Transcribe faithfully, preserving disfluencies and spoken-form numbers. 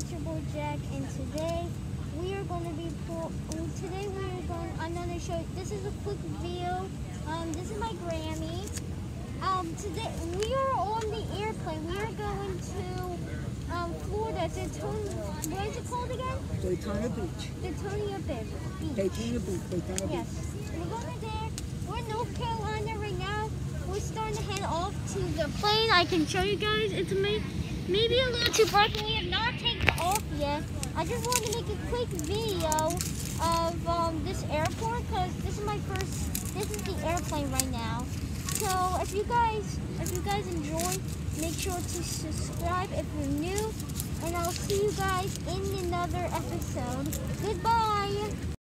it's your boy Jack, and today we are going to be pull. Today we are going. I'm going to show. This is a quick video. Um, this is my Grammy. Um, today we are on the airplane. We are going to um Florida. Daytona. What is it called again? Daytona Beach. Daytona Beach. Daytona Beach. Daytona Yes. Beach. We're going there. We're in North Carolina right now. We're starting to head off to the plane. I can show you guys. It's amazing. Maybe a little too bright, but we have not taken off yet. I just wanted to make a quick video of um, this airport because this is my first, this is the airplane right now. So if you guys, if you guys enjoy, make sure to subscribe if you're new, and I'll see you guys in another episode. Goodbye.